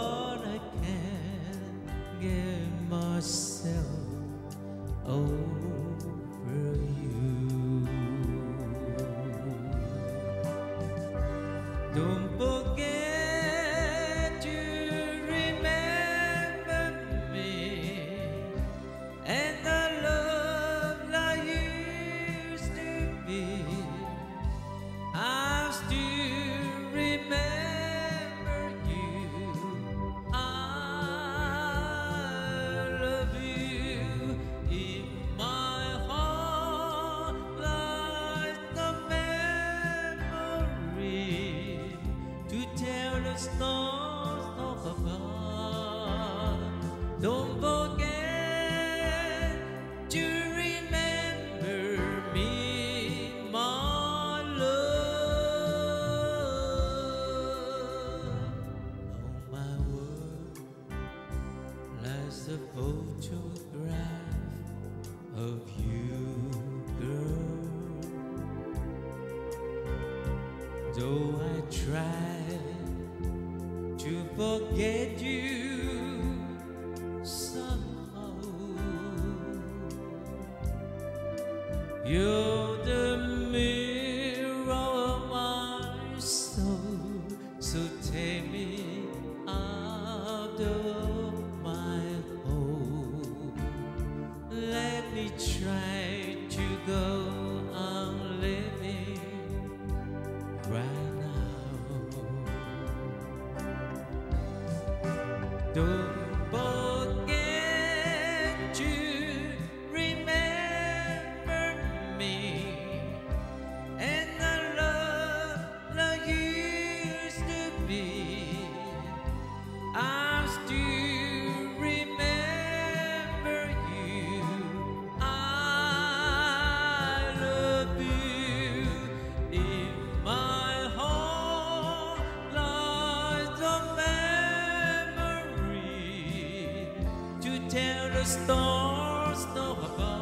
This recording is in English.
but I can't get myself over you. Don't forget to remember me and the love that used to be. I still remember you. I love you. In my heart lies the memory to tell the stars of above. Don't forget to remember me, my love. On my world lies a photograph of you, girl. Though I try to forget you somehow, you're the mirror of my soul. So take me out of my home. Let me try to go on living right now. Don't forget to remember me and the love that used to be. I still remember you. I love you. In my heart lies a memory to tell the stars no above.